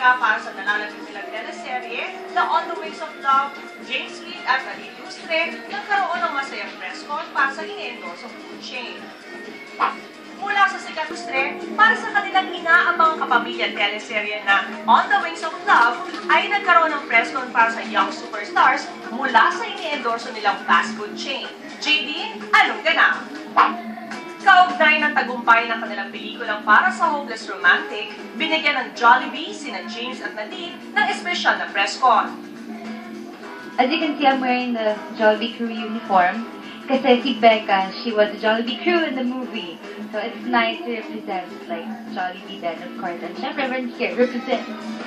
Amerika para sa nalalapit nilang teleserye na On the Wings of Love, James Reid at Nadine Lustre nagkaroon ng masayang press con para sa ini-endorse ng food chain. Mula sa sikat Lustre, para sa kanilang inaabang kapamilya teleserye na On the Wings of Love, ay nagkaroon ng press con para sa young superstars mula sa ini-endorse nilang fast food chain. JD, anong ganap? Kaugnay ng tagumpay ng kanilang pelikulang para sa Hopeless Romantic, binigyan ng Jollibee sina James at Nadine ng espesyal na press con. As you can see, I'm wearing the Jollibee crew uniform. Kasi si Becca, she was the Jollibee crew in the movie. So it's nice to represent like Jollibee then, of course. And syempre, everyone's here, represent.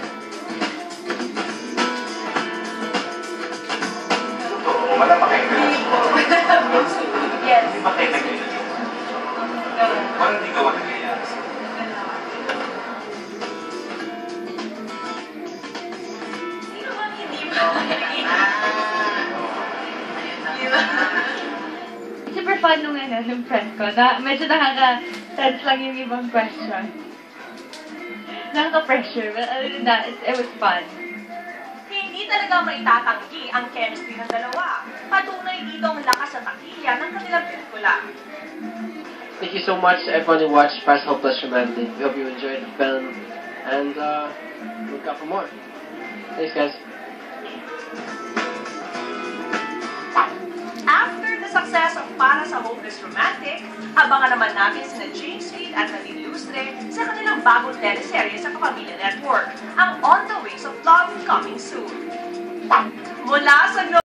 Wala pa kayo Yes. Hindi ba kayo nag-ilan? Parang hindi gawa nag-ilan. Sino bang hindi ba? Super fun nung nung press ko. Medyo nakaka-tense lang yung ibang question. Nakaka-pressure, but other than that, it was fun. Hindi talaga maitatanggi ang chemistry ng dalawa. Patunay dito ang lakas at takilya ng kanilang pelikula. Thank you so much to everyone who watched Past Hopeless Romantic. We hope you enjoyed the film and look out for more. Thanks, guys. After the success of Para sa Hopeless Romantic, abangan naman natin sina James Reid at Nadine Lustre sa kanilang bagong teleserye sa Kapamilya Network, ang On the Wings of Love, coming soon. Mula sa